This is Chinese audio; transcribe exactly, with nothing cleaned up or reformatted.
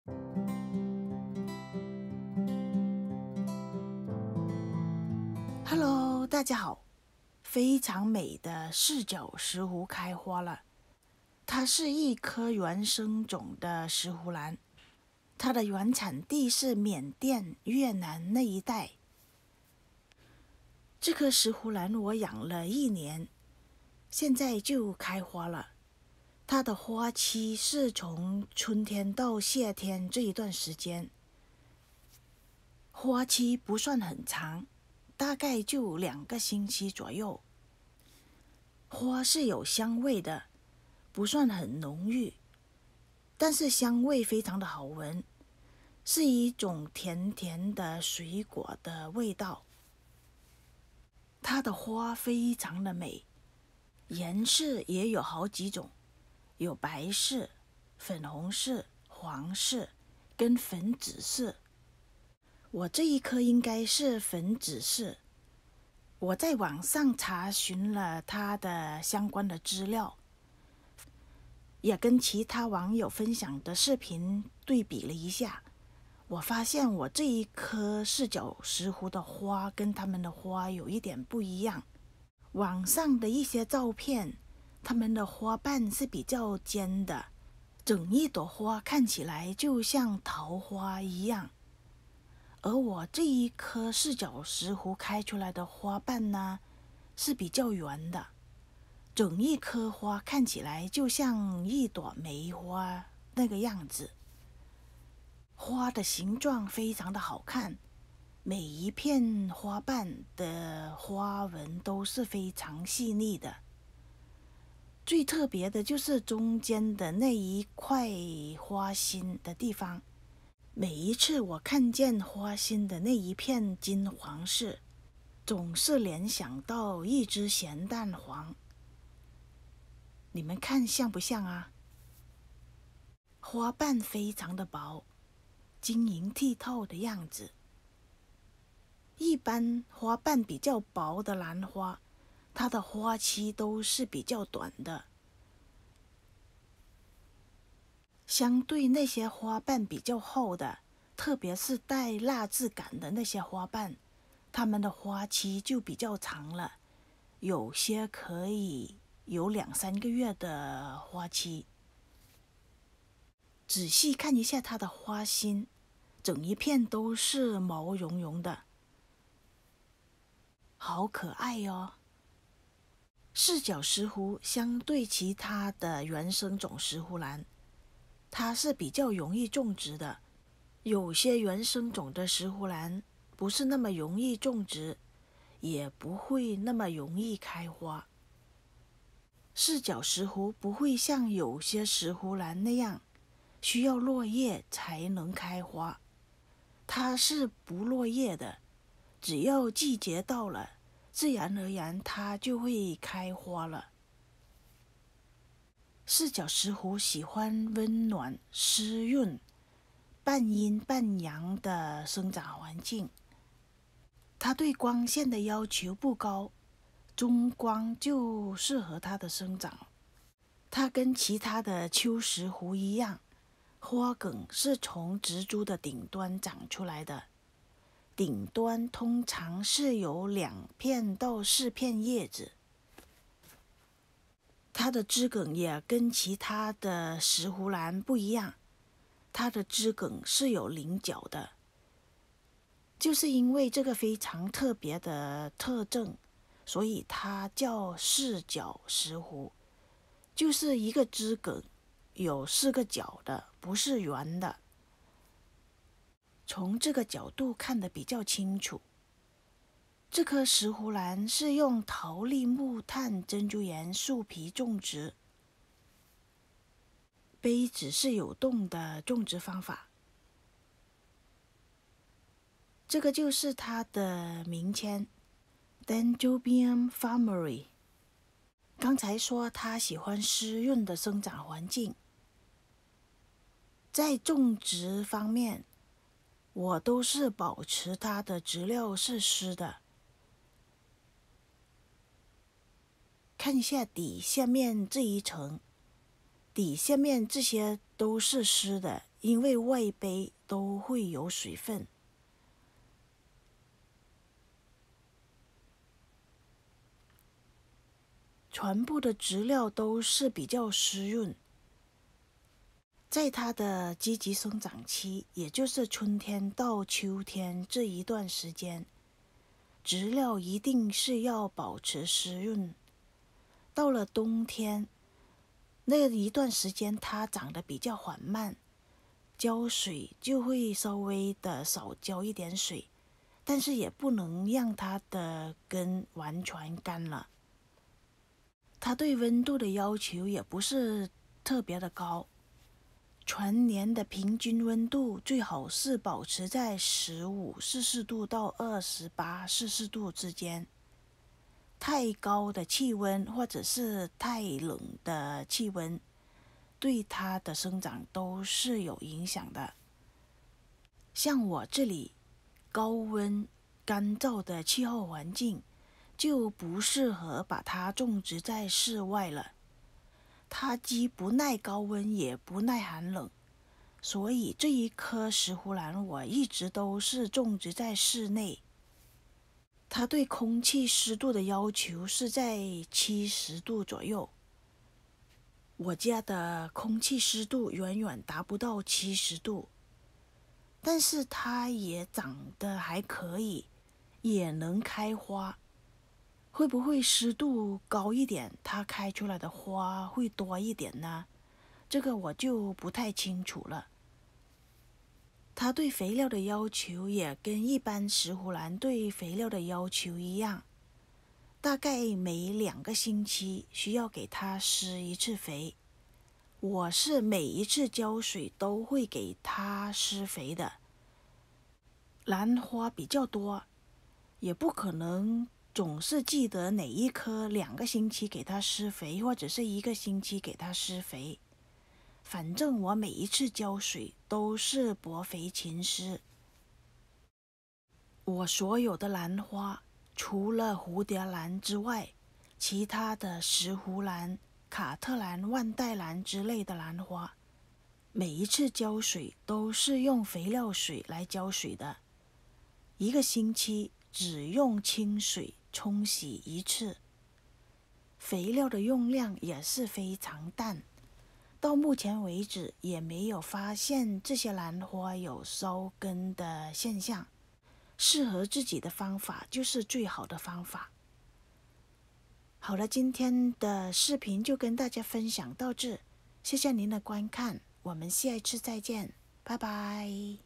Hello，大家好！非常美的四角石斛开花了，它是一棵原生种的石斛兰，它的原产地是缅甸、越南那一带。这棵石斛兰我养了一年，现在就开花了。它的花期是从春天到夏天这一段时间，花期不算很长，大概就两个星期左右。花是有香味的，不算很浓郁，但是香味非常的好闻，是一种甜甜的水果的味道。它的花非常的美，颜色也有好几种，有白色、粉红色、黄色跟粉紫色。我这一颗应该是粉紫色。我在网上查询了它的相关的资料，也跟其他网友分享的视频对比了一下，我发现我这一颗四角石斛的花跟它们的花有一点不一样。网上的一些照片，它们的花瓣是比较尖的，整一朵花看起来就像桃花一样。而我这一颗四角石斛开出来的花瓣呢，是比较圆的，整一颗花看起来就像一朵梅花那个样子。花的形状非常的好看，每一片花瓣的花纹都是非常细腻的。最特别的就是中间的那一块花心的地方，每一次我看见花心的那一片金黄色，总是联想到一只咸蛋黄。你们看像不像啊？花瓣非常的薄，晶莹剔透的样子。一般花瓣比较薄的兰花，它的花期都是比较短的。相对那些花瓣比较厚的，特别是带蜡质感的那些花瓣，它们的花期就比较长了，有些可以有两三个月的花期。仔细看一下它的花心，整一片都是毛茸茸的，好可爱哦。四角石斛相对其他的原生种石斛兰，它是比较容易种植的。有些原生种的石斛兰不是那么容易种植，也不会那么容易开花。四角石斛不会像有些石斛兰那样需要落叶才能开花，它是不落叶的，只要季节到了，自然而然它就会开花了。四角石斛喜欢温暖、湿润、半阴半阳的生长环境，它对光线的要求不高，中光就适合它的生长。它跟其他的秋石斛一样，花梗是从植株的顶端长出来的，顶端通常是有两片到四片叶子。它的枝梗也跟其他的石斛兰不一样，它的枝梗是有棱角的。就是因为这个非常特别的特征，所以它叫四角石斛，就是一个枝梗有四个角的，不是圆的。从这个角度看得比较清楚。这棵石斛兰是用桃栗木炭珍珠岩树皮种植，杯子是有洞的种植方法。这个就是它的名签 Dendrobium farmeri。 刚才说它喜欢湿润的生长环境，在种植方面，我都是保持它的植料是湿的。看一下底下面这一层，底下面这些都是湿的， 因为外杯都会有水分。全部的植料都是比较湿润，在它的积极生长期，也就是春天到秋天这一段时间，植料一定是要保持湿润。到了冬天，那一段时间它长得比较缓慢，浇水就会稍微的少浇一点水，但是也不能让它的根完全干了。它对温度的要求也不是特别的高，全年的平均温度最好是保持在十五摄氏度到二十八摄氏度之间。太高的气温或者是太冷的气温，对它的生长都是有影响的。像我这里高温干燥的气候环境，就不适合把它种植在室外了。它既不耐高温，也不耐寒冷，所以这一棵石斛兰我一直都是种植在室内。它对空气湿度的要求是在七十度左右。我家的空气湿度远远达不到七十度，但是它也长得还可以，也能开花。会不会湿度高一点，它开出来的花会多一点呢？这个我就不太清楚了。它对肥料的要求也跟一般石斛兰对肥料的要求一样，大概每两个星期需要给它施一次肥。我是每一次浇水都会给它施肥的。兰花比较多，也不可能总是记得哪一棵两个星期给它施肥，或者是一个星期给它施肥。反正我每一次浇水都是薄肥勤施。我所有的兰花，除了蝴蝶兰之外，其他的石斛兰、卡特兰、万代兰之类的兰花，每一次浇水都是用肥料水来浇水的，一个星期只用清水冲洗一次，肥料的用量也是非常淡。到目前为止也没有发现这些兰花有烧根的现象，适合自己的方法就是最好的方法。好了，今天的视频就跟大家分享到这，谢谢您的观看，我们下一次再见，拜拜。